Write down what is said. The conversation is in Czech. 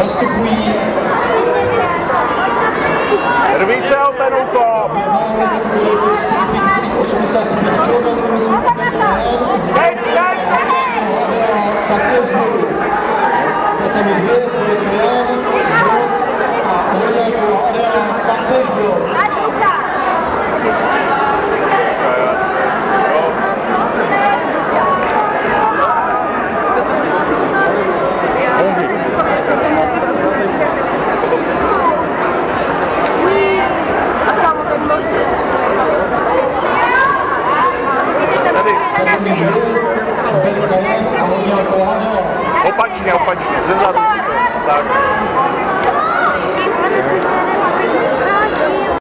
nastupují. Rví se o ten úkol. 85 km. Také znovu. Potom je dvě, bude to Jan, Brod a Horňáková Adriana, taktéž Brod. Opačně, zezadu si to. Tak.